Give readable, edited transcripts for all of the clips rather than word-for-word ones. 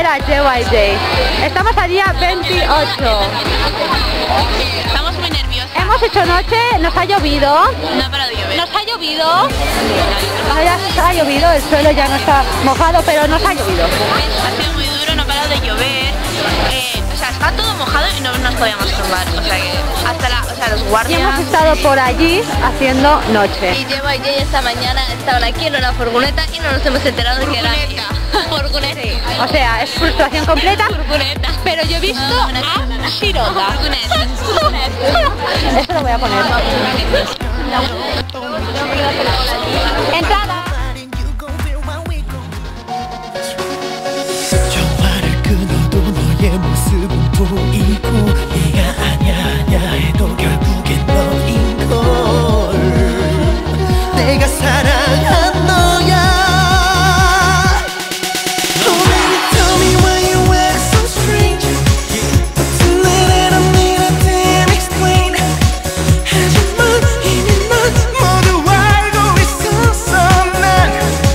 ver a JYJ. Estamos al día 28. Estamos muy nerviosas. Hemos hecho noche, nos ha llovido. No ha parado de llover. Nos ha llovido. No, ya nos ha llovido, el suelo ya no está mojado, pero nos ha llovido. Ha sido muy duro, no ha parado de llover. O sea, está todo mojado y no nos podíamos tumbar. O sea que hasta los Y guardias. hemos estado por allí haciendo noche. Y JYJ esta mañana estaban aquí en una furgoneta y no nos hemos enterado de que era Furgoneta. O sea, es frustración completa. Furgoneta. Pero yo he visto a Shirota. Eso lo voy a poner. Entrada. 전화를 끊어도 너의 모습은 보이고 네가 아냐 해도 결국엔 너인걸 내가 사랑한 너야. Oh baby tell me why you act so strange. Tonight I don't need a damn explain. 하지만 이미 난 모두 알고 있었어 난.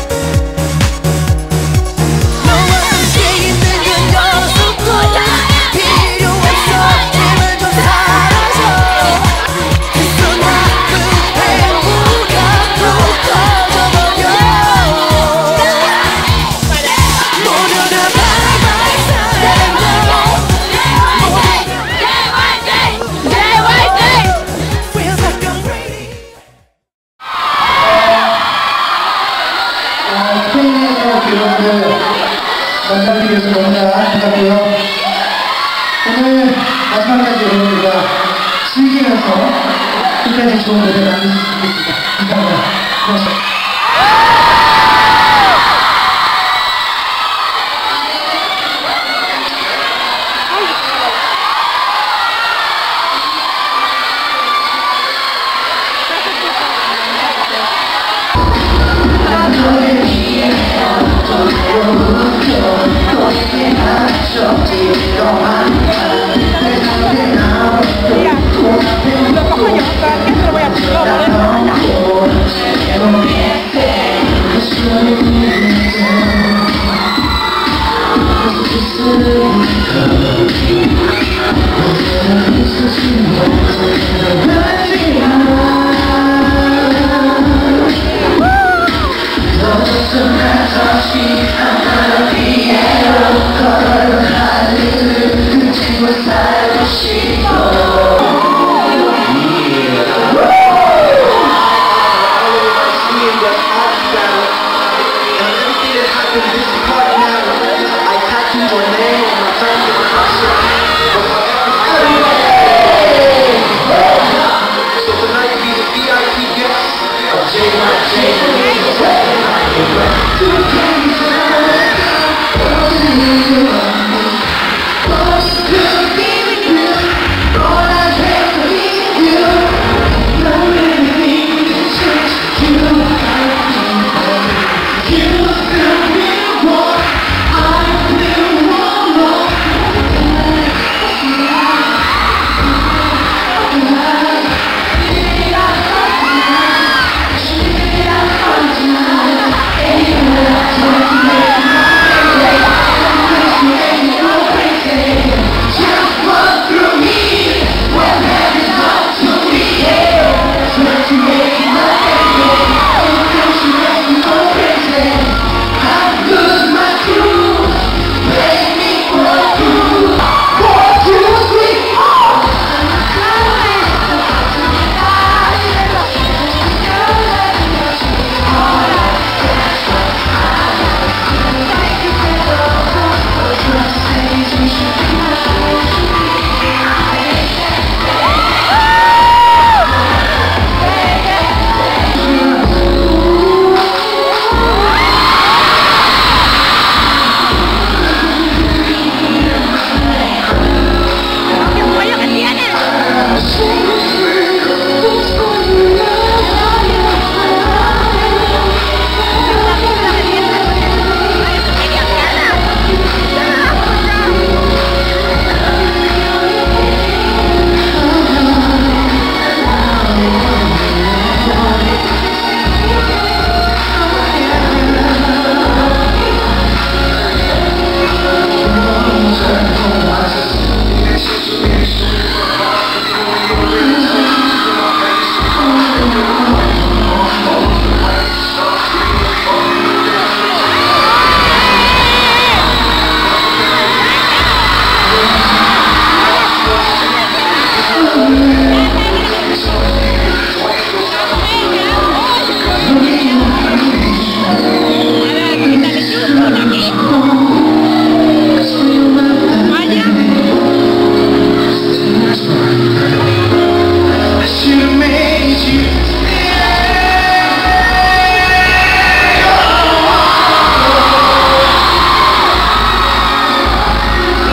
너와 함께 있는 그 녀석도 필요 없어 제발 좀 사라져. 그래서 나쁜 배우가 또 꺼져버려. 모두 다 바이바이 사랑으로 Feels like I'm ready. King의 기록을 전달드리겠습니다. 부탁드려요. 오늘 마지막까지 여러분들과 즐기면서 끝까지 좋은 노래 만들 수 있겠습니다. 감사합니다. 고맙습니다.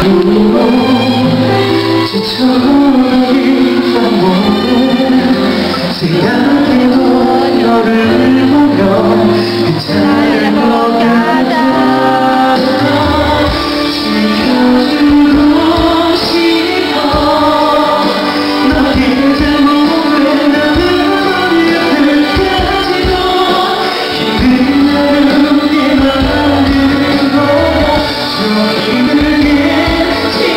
지쳐버린 밤 생각해도 너를 보며 그 차를 가다 지켜주고 싶어 너의 잘못을 나는 끝까지도 힘든 나를 웃게 만드는 거야 저 힘들게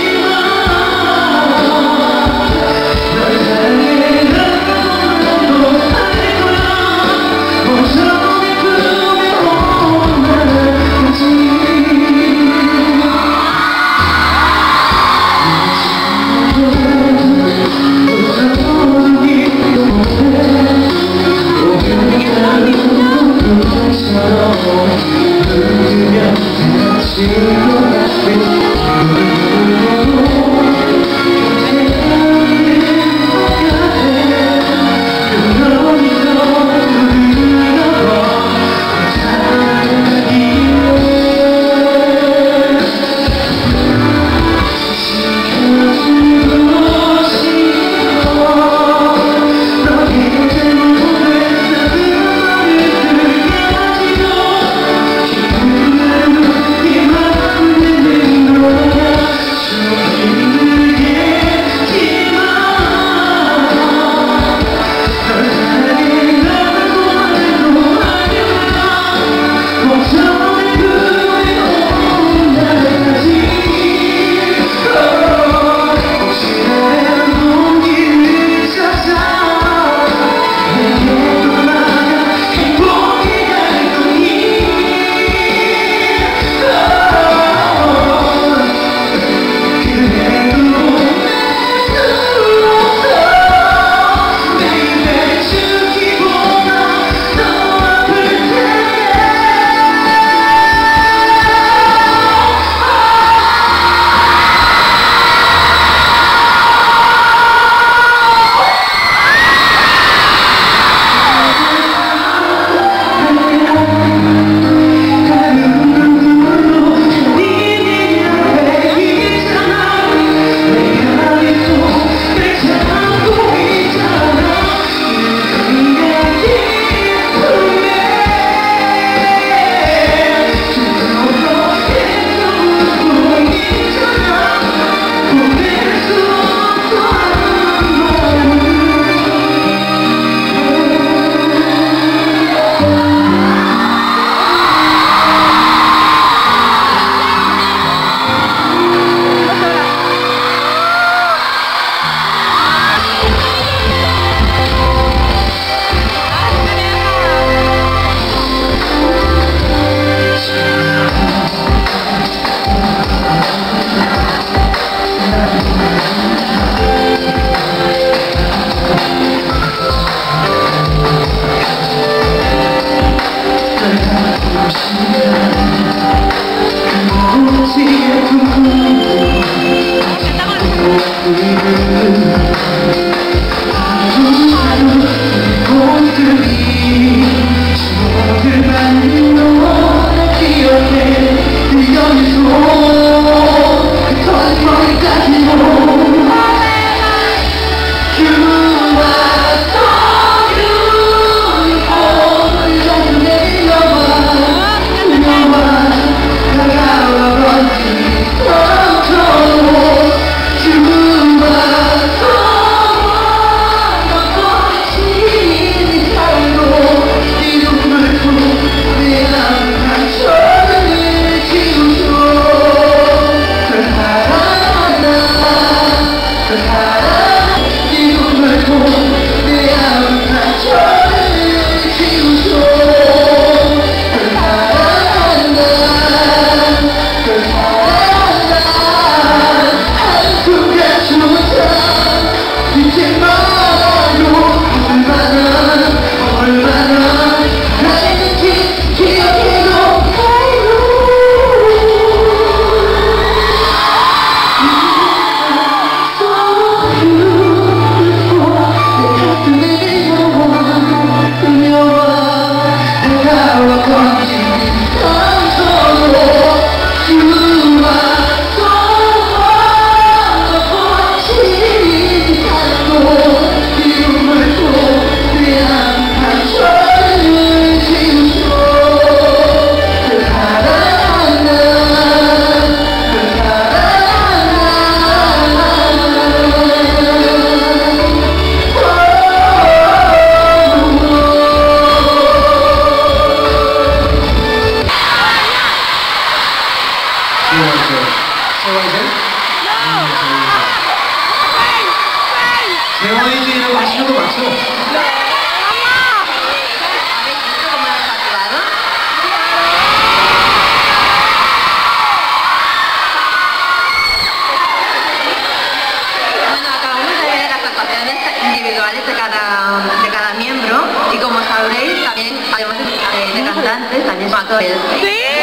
fallecimiento del... ¡Sí!